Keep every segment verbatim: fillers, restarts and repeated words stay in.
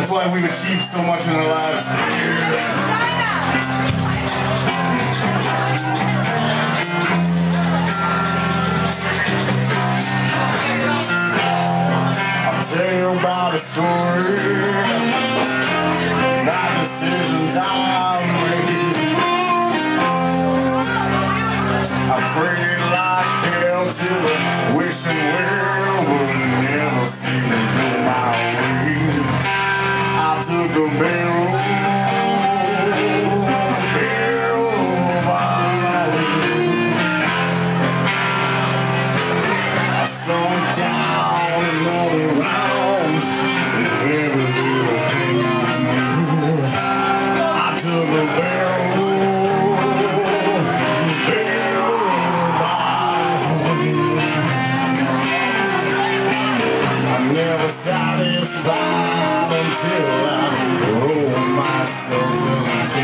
That's why we've achieved so much in our lives. I'll tell you about a story, not decisions I made. I prayed like hell to the wishing well, but it never seemed to go my way. I took the barrel, barrel of I sunk down in other rounds, and every little thing I knew. I took the barrel, barrel of I'm never satisfied until I roll myself into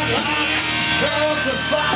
Girl to fight.